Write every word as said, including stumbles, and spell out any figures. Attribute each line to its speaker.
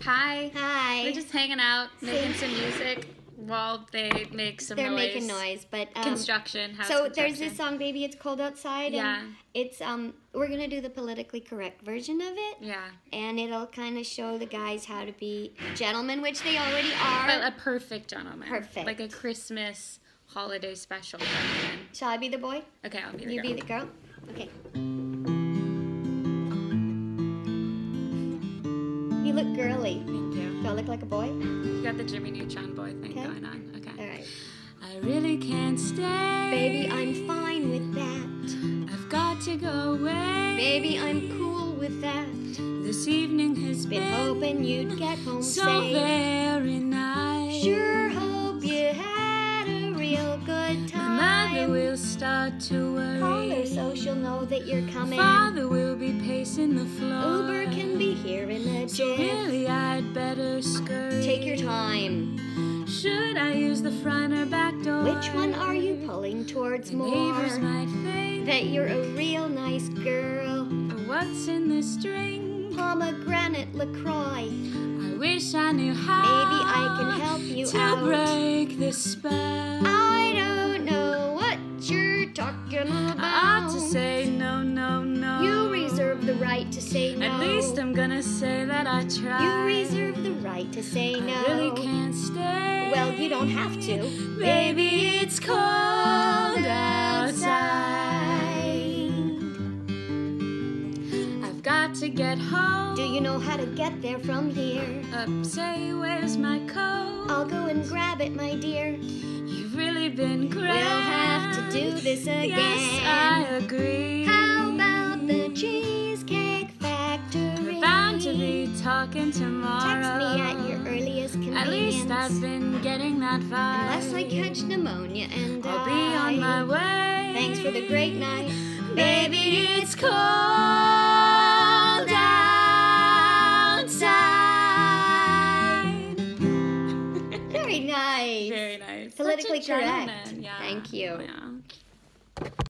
Speaker 1: Hi.
Speaker 2: Hi.
Speaker 1: We're just hanging out, making some music while they make some
Speaker 2: They're
Speaker 1: noise.
Speaker 2: They're making noise, but um,
Speaker 1: construction. House
Speaker 2: so
Speaker 1: construction.
Speaker 2: there's this song, "Baby, It's Cold Outside."
Speaker 1: Yeah.
Speaker 2: And it's um, we're gonna do the politically correct version of it.
Speaker 1: Yeah.
Speaker 2: And it'll kind of show the guys how to be gentlemen, which they already are.
Speaker 1: But a perfect gentleman.
Speaker 2: Perfect.
Speaker 1: Like a Christmas holiday special gentleman.
Speaker 2: Shall I be the boy?
Speaker 1: Okay, I'll be the
Speaker 2: you
Speaker 1: girl.
Speaker 2: You be the girl. Okay. You look girly.
Speaker 1: Thank you.
Speaker 2: Do I look like a boy?
Speaker 1: You got the Jimmy Neutron boy thing
Speaker 2: Okay.
Speaker 1: going on. Okay.
Speaker 2: All right.
Speaker 1: I really can't stay.
Speaker 2: Baby, I'm fine with that.
Speaker 1: I've got to go away.
Speaker 2: Baby, I'm cool with that.
Speaker 1: This evening has
Speaker 2: Been,
Speaker 1: been
Speaker 2: hoping you'd get home
Speaker 1: so
Speaker 2: safe.
Speaker 1: very nice.
Speaker 2: Sure hope you had a real good time.
Speaker 1: My mother will start to worry.
Speaker 2: Call her so she'll know that you're coming.
Speaker 1: Father will be pacing the floor.
Speaker 2: Uber can be here in a
Speaker 1: So
Speaker 2: jiff.
Speaker 1: really I'd better scurry.
Speaker 2: Take your time.
Speaker 1: Should I use the front or back door?
Speaker 2: Which one are you pulling towards
Speaker 1: The
Speaker 2: more?
Speaker 1: neighbors might think
Speaker 2: that you're a real nice girl.
Speaker 1: But what's in this drink?
Speaker 2: Pomegranate LaCroix.
Speaker 1: I wish I knew how.
Speaker 2: Maybe I can help you
Speaker 1: to
Speaker 2: out.
Speaker 1: break this spell.
Speaker 2: I don't know what you're talking about.
Speaker 1: I ought to say no, no, no.
Speaker 2: You reserve the right to say no.
Speaker 1: At least I'm gonna say that I tried.
Speaker 2: You reserve the right to say no.
Speaker 1: I really can't stay.
Speaker 2: Well, you don't have to.
Speaker 1: Baby, it's cold outside. I've got to get home.
Speaker 2: Do you know how to get there from here?
Speaker 1: Up, say, where's my coat?
Speaker 2: I'll go and grab it, my dear.
Speaker 1: You've really been great.
Speaker 2: We'll have to do this again.
Speaker 1: Yes, I agree.
Speaker 2: How about the Cheesecake Factory?
Speaker 1: We're bound to be talking tomorrow.
Speaker 2: Text me at your earliest convenience.
Speaker 1: At least I've been getting that vibe.
Speaker 2: Unless I catch pneumonia and
Speaker 1: I'll
Speaker 2: die.
Speaker 1: be on my way.
Speaker 2: Thanks for the great night.
Speaker 1: Baby, it's cold outside.
Speaker 2: Very nice.
Speaker 1: Very nice.
Speaker 2: Politically
Speaker 1: Such a
Speaker 2: correct.
Speaker 1: gentleman. Yeah.
Speaker 2: Thank you.
Speaker 1: Yeah.